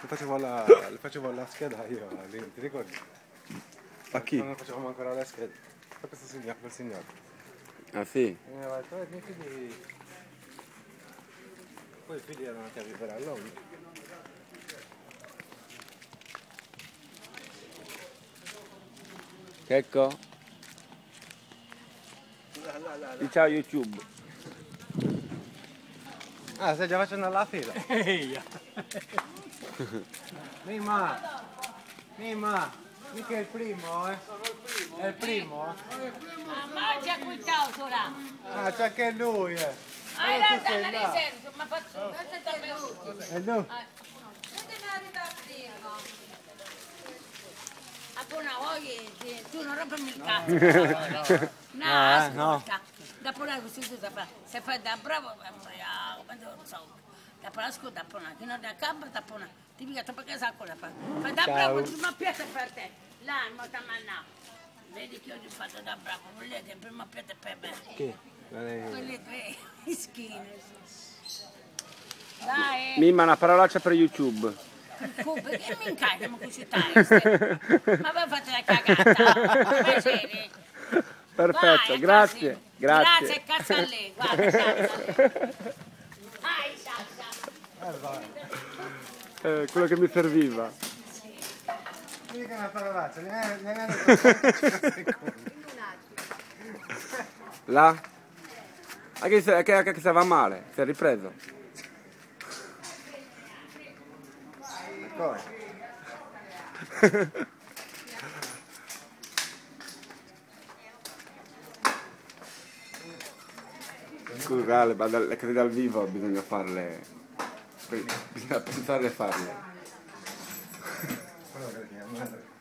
Le facevo la scheda io, lì, ti ricordi? A chi? Quando facevamo ancora la scheda. Fa questo signore, quel signore. Ah sì? E mi aveva detto, i miei figli... Poi i figli erano andati a vivere a Londra. Ecco. Di ciao YouTube. Ah, stai già facendo la fila? Eia! Mima! Mima! Mica è il primo, eh? Sono il primo. È il primo? Ma mangia qui ciao ora. Ah, c'è anche lui, eh! Hai tu la sei dalla là. riserva, ma faccio. E lui? Appena vuoi, tu non rompermi il cazzo. No, ascolta. Dopo la costituita se fai da bravo, come non so. Dopo la scuola, dopo una, che non da campo, dopo una. Ti dico perché sa cosa fa. Fai da bravo, il primo piede per te. Là, in modo manna. Vedi che oggi ho fatto da bravo, volete il primo piede per me. Chi? Quelle due mischine. Dai. Mimma, una parolaccia per YouTube. Perché mi incarico così tardi? Ma voi fate la cagata. Piacere. Perfetto, Vai, grazie. cazzo. Grazie. Grazie, cazzo a lei. Guarda, cazzo a lei. Vai, Sasha. Quello che mi serviva. Mica una parolaccia, ne hanno 5 secondi. Là? Che stava male, si è ripreso. Cosa? Scusa, le cose dal vivo bisogna farle. Bisogna pensare a farle. Quello che ti chiamo.